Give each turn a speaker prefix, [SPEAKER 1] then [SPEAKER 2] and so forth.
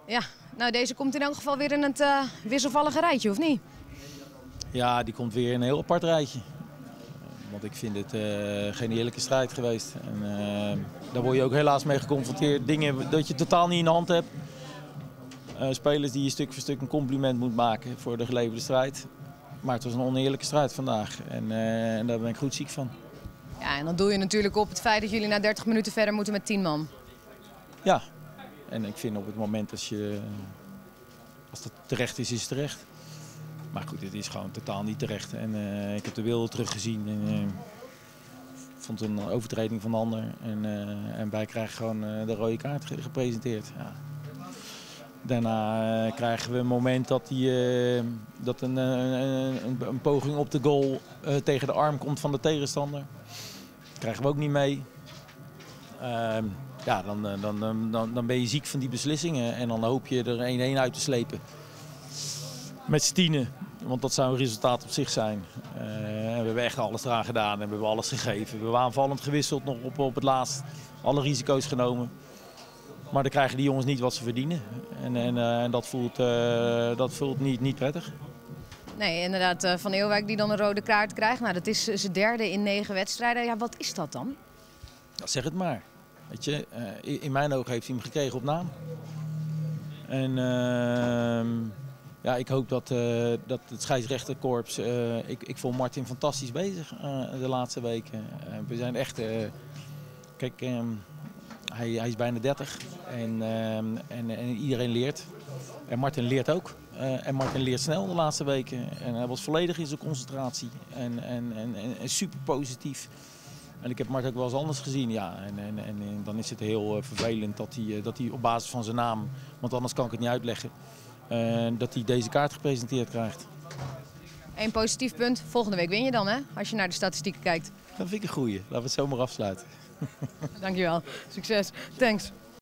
[SPEAKER 1] Ja, nou deze komt in elk geval weer in het wisselvallige rijtje, of niet?
[SPEAKER 2] Ja, die komt weer in een heel apart rijtje. Want ik vind het geen eerlijke strijd geweest. En, daar word je ook helaas mee geconfronteerd. Dingen dat je totaal niet in de hand hebt. Spelers die je stuk voor stuk een compliment moet maken voor de geleverde strijd. Maar het was een oneerlijke strijd vandaag. En daar ben ik goed ziek van.
[SPEAKER 1] Ja, en dan doe je natuurlijk op het feit dat jullie na 30 minuten verder moeten met 10 man.
[SPEAKER 2] Ja, en ik vind op het moment als dat terecht is, is het terecht. Maar goed, dit is gewoon totaal niet terecht. En ik heb de beelden teruggezien en vond een overtreding van de ander. En wij krijgen gewoon de rode kaart gepresenteerd. Ja. Daarna krijgen we een moment dat een poging op de goal tegen de arm komt van de tegenstander. Dat krijgen we ook niet mee. Ja, dan ben je ziek van die beslissingen en dan hoop je er 1-1 uit te slepen. Met z'n tienen, want dat zou een resultaat op zich zijn. We hebben echt alles eraan gedaan en we hebben alles gegeven. We hebben aanvallend gewisseld nog op het laatst, alle risico's genomen. Maar dan krijgen die jongens niet wat ze verdienen. En dat voelt niet prettig.
[SPEAKER 1] Nee, inderdaad, Van Eelwijk die dan een rode kaart krijgt. Nou, dat is zijn derde in 9 wedstrijden. Ja, wat is dat dan?
[SPEAKER 2] Ja, zeg het maar. Weet je, in mijn ogen heeft hij hem gekregen op naam. En ja, ik hoop dat het scheidsrechterkorps... Ik vond Martin fantastisch bezig de laatste weken. We zijn echt... Kijk, hij is bijna 30 en iedereen leert. En Martin leert ook. En Martin leert snel de laatste weken. En hij was volledig in zijn concentratie en super positief. En ik heb Martin ook wel eens anders gezien. Ja, en dan is het heel vervelend dat hij op basis van zijn naam, want anders kan ik het niet uitleggen, dat hij deze kaart gepresenteerd krijgt.
[SPEAKER 1] Eén positief punt. Volgende week win je dan, hè? Als je naar de statistieken kijkt.
[SPEAKER 2] Dat vind ik een goeie. Laten we het zo maar afsluiten.
[SPEAKER 1] Dankjewel. Succes. Thanks.